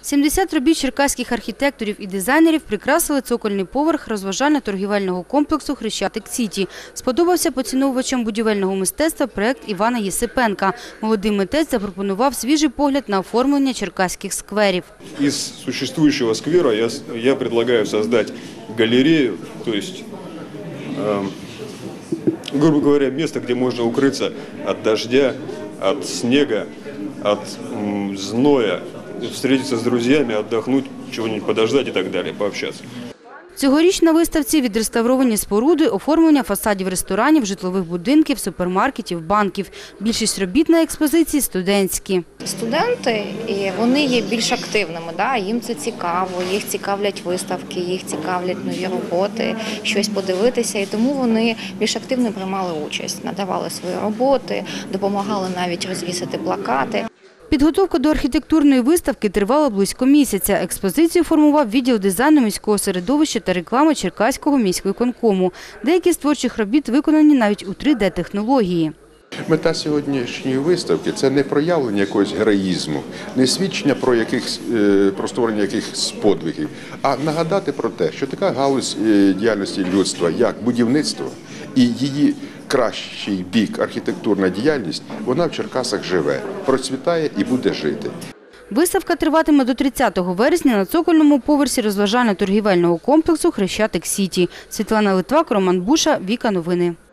70 робіт черкаських архітекторів і дизайнерів прикрасили цокольний поверх розважально-торгівельного комплексу «Хрещатик-Сіті». Сподобався поціновувачам будівельного мистецтва проект Івана Єсипенка. Молодий митець запропонував свіжий погляд на оформлення черкаських скверів. Із существующего сквера я предлагаю создать галерею, то есть, грубо говоря, место, где можно укрыться от дождя, от снега, от зноя, встретиться с друзьями, отдохнуть, чего-нибудь подождать и так далее, пообщаться. Цьогоріч на виставці відреставровані споруди, оформлення фасадів ресторанів, житлових будинків, супермаркетів, банків. Більшість робіт на експозиції – студентські. Студенти, вони є більш активними, їм це цікаво, їх цікавлять виставки, їх цікавлять нові роботи, щось подивитися. І тому вони більш активно приймали участь, надавали свої роботи, допомагали навіть розвісити плакати. Підготовка до архітектурної виставки тривала близько місяця. Експозицію формував відділ дизайну міського середовища та реклами Черкаського міськвиконкому. Деякі з творчих робіт виконані навіть у 3D-технології. Мета сьогоднішньої виставки – це не проявлення якогось героїзму, не свідчення про створення якихось подвигів, а нагадати про те, що така галузь діяльності людства, як будівництво і її кращий бік, архітектурна діяльність, вона в Черкасах живе, процвітає і буде жити. Виставка триватиме до 30 вересня на цокольному поверсі розважально-торгівельного комплексу «Хрещатик-Сіті». Світлана Литвак, Роман Буша, Віка Новини.